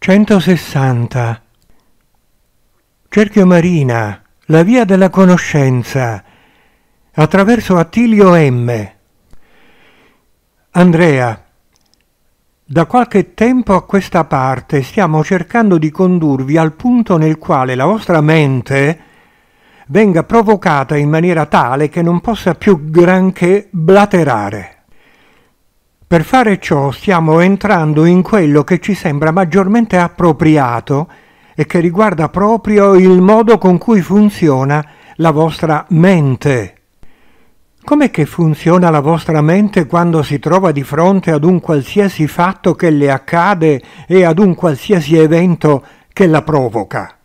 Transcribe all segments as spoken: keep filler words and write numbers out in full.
centosessanta. Cerchio Marina, la via della conoscenza, attraverso Attilio M. Andrea, da qualche tempo a questa parte stiamo cercando di condurvi al punto nel quale la vostra mente venga provocata in maniera tale che non possa più granché blaterare. Per fare ciò stiamo entrando in quello che ci sembra maggiormente appropriato e che riguarda proprio il modo con cui funziona la vostra mente. Com'è che funziona la vostra mente quando si trova di fronte ad un qualsiasi fatto che le accade e ad un qualsiasi evento che la provoca?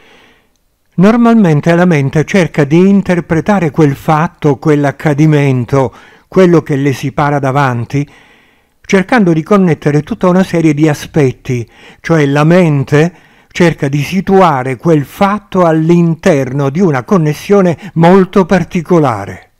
Normalmente la mente cerca di interpretare quel fatto, quell'accadimento, quello che le si para davanti, cercando di connettere tutta una serie di aspetti, cioè la mente cerca di situare quel fatto all'interno di una connessione molto particolare.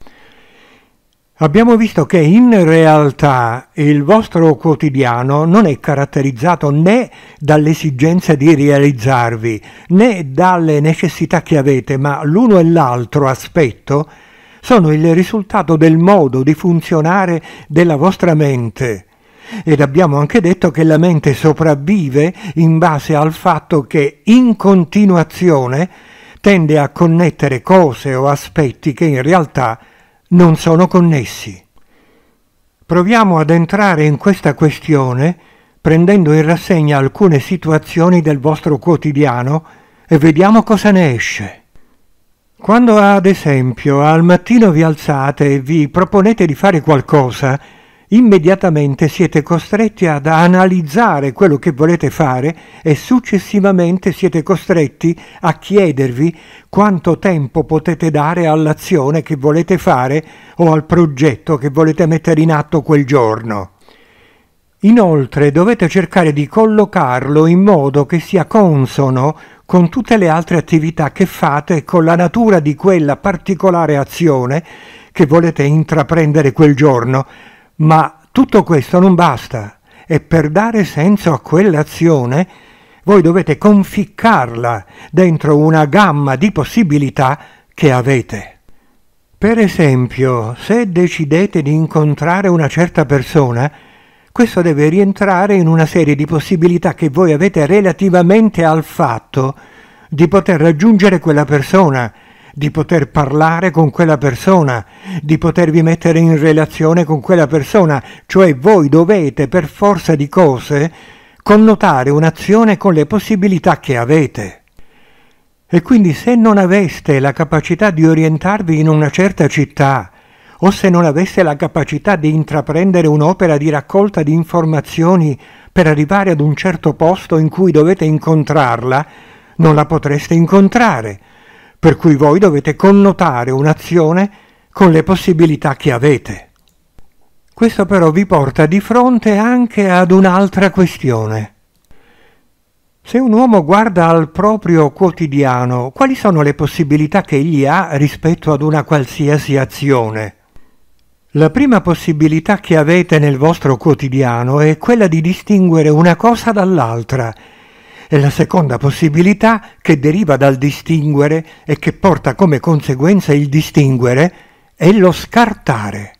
Abbiamo visto che in realtà il vostro quotidiano non è caratterizzato né dall'esigenza di realizzarvi, né dalle necessità che avete, ma l'uno e l'altro aspetto sono il risultato del modo di funzionare della vostra mente. Ed abbiamo anche detto che la mente sopravvive in base al fatto che in continuazione tende a connettere cose o aspetti che in realtà non sono connessi. Proviamo ad entrare in questa questione prendendo in rassegna alcune situazioni del vostro quotidiano e vediamo cosa ne esce. Quando ad esempio al mattino vi alzate e vi proponete di fare qualcosa, immediatamente siete costretti ad analizzare quello che volete fare e successivamente siete costretti a chiedervi quanto tempo potete dare all'azione che volete fare o al progetto che volete mettere in atto quel giorno. Inoltre dovete cercare di collocarlo in modo che sia consono con tutte le altre attività che fate e con la natura di quella particolare azione che volete intraprendere quel giorno. Ma tutto questo non basta e per dare senso a quell'azione voi dovete conficcarla dentro una gamma di possibilità che avete. Per esempio, se decidete di incontrare una certa persona, questo deve rientrare in una serie di possibilità che voi avete relativamente al fatto di poter raggiungere quella persona, di poter parlare con quella persona, di potervi mettere in relazione con quella persona, cioè voi dovete per forza di cose connotare un'azione con le possibilità che avete. E quindi se non aveste la capacità di orientarvi in una certa città, o se non aveste la capacità di intraprendere un'opera di raccolta di informazioni per arrivare ad un certo posto in cui dovete incontrarla, non la potreste incontrare. Per cui voi dovete connotare un'azione con le possibilità che avete. Questo però vi porta di fronte anche ad un'altra questione. Se un uomo guarda al proprio quotidiano, quali sono le possibilità che egli ha rispetto ad una qualsiasi azione? La prima possibilità che avete nel vostro quotidiano è quella di distinguere una cosa dall'altra. E la seconda possibilità che deriva dal distinguere e che porta come conseguenza il distinguere è lo scartare.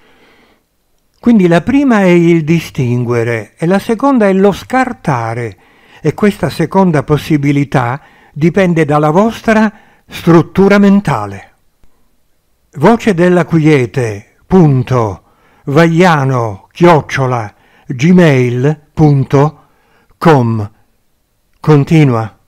Quindi la prima è il distinguere e la seconda è lo scartare e questa seconda possibilità dipende dalla vostra struttura mentale. Voce della quiete punto vagliano chiocciola gmail punto com Continua.